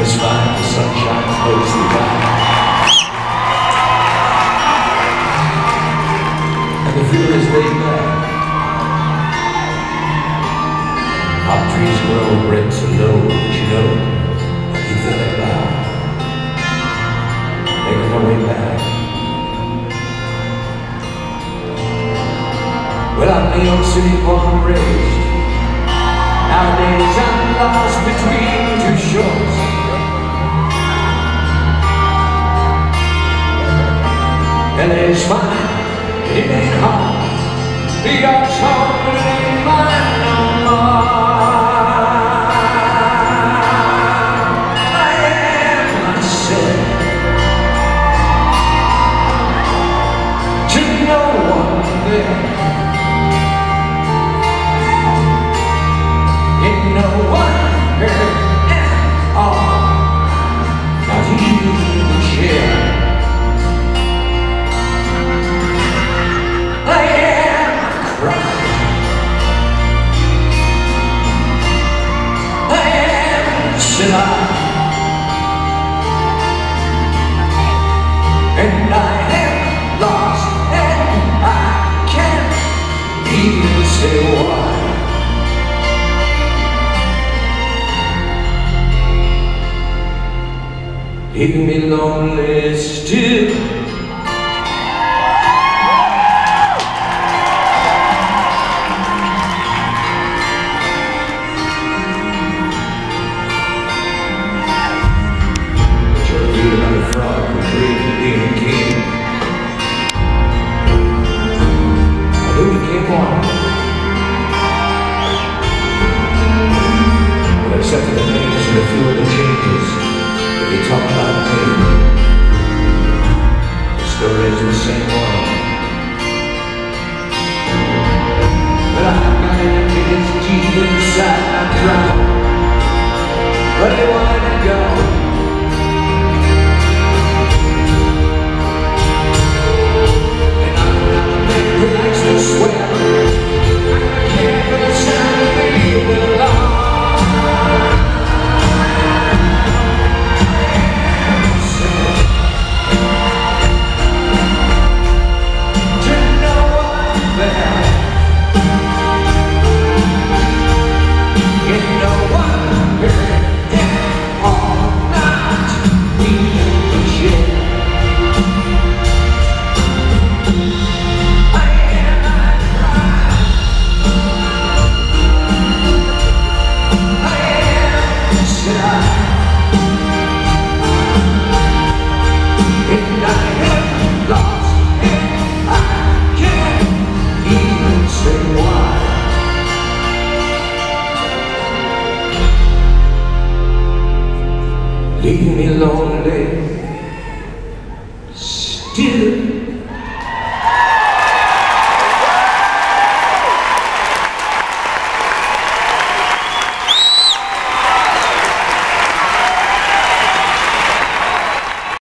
is fine, the sunshine flows through time, and the feeling is laid back. Hop trees grow, bricks are low, but you know, I keep feeling loud, making my way back. Well, I'm New York City born and raised. Nowadays I'm lost between two shores. LA's fine, it ain't hard. New York's home, but it ain't mine no more. I am myself to no one there. Ain't no one here at all, not even share. I am crying, I am silly, and I am lost, and I can't even say why. Leaving me lonely still. But you're reading about a frog who dreamed of being a king. I knew he came on, but I accepted the names and a few of the changes. You talk about me, the story is the same one. But I've got an emptiness deep inside my drown. Where do you want to go? And I'm not a man who likes to swear. I can't for the sound of being alone. Leave me lonely.